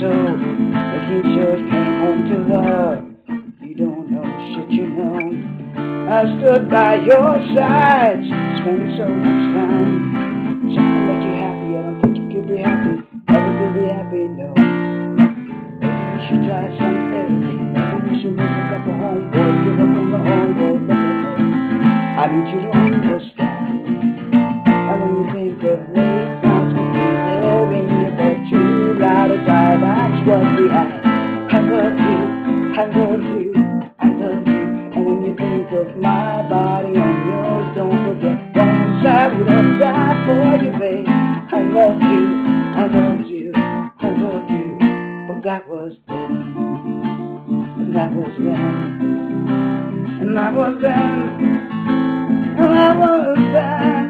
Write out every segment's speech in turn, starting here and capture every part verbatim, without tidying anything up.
so, making sure you came home to love. You don't know shit, you know. I stood by your side, spent so much time. Something to make you happy, I don't think you could be happy. Never could be happy, no. Maybe you should try some therapy. Maybe you should look up a homeboy, give up on the homeboy. I need you to understand. And when you think of late nights when you're there in your bed, you ride or die, that's what we have. I love you, I love you, I love you. And when you think of my body and yours, don't forget once I would have died for you, babe. I love you, I love you, I love you. But that was then, and that was then, and that was then, and that was then.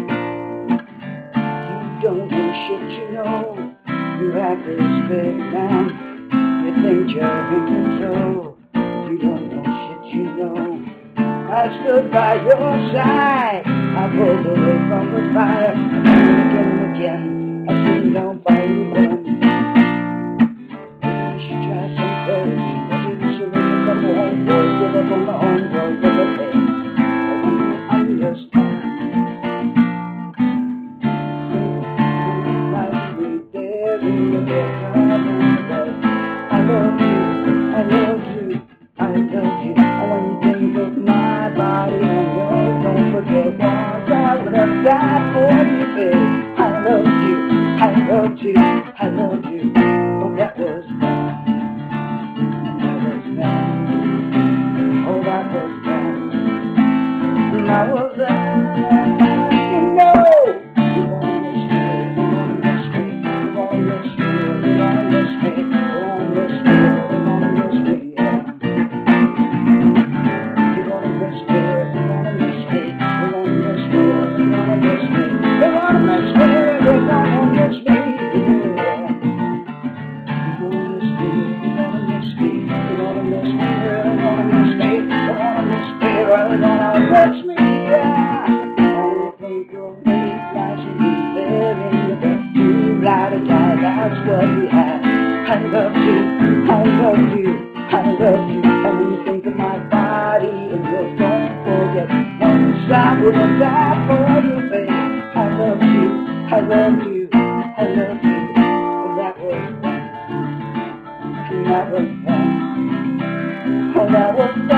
You don't know shit, you know. You act this big man. You think you're in control. You don't know shit, you know. I stood by your side. I pulled away from the fire. Again and again, I see nobody then. Maybe you should try some therapy. Maybe you should look up the homeboy, give up on the homeboy, give up there. But when you understand, I love you, I love you, I love you. And when you think of my body and yours, don't forget once I would have died for you, babe. I love you, I love you, I love you. But that was then, and that was then. Oh, that was then, and that was then. You know. Touch me, yeah. And you think of me like you be there in the bed. You ride or die, that's what we have. I love you, I love you, I love you. And when you think of my body and yours, don't forget once I would have died for you, babe. I love you, I love you, I love you. Well, that was then, and that was then, oh, that was then.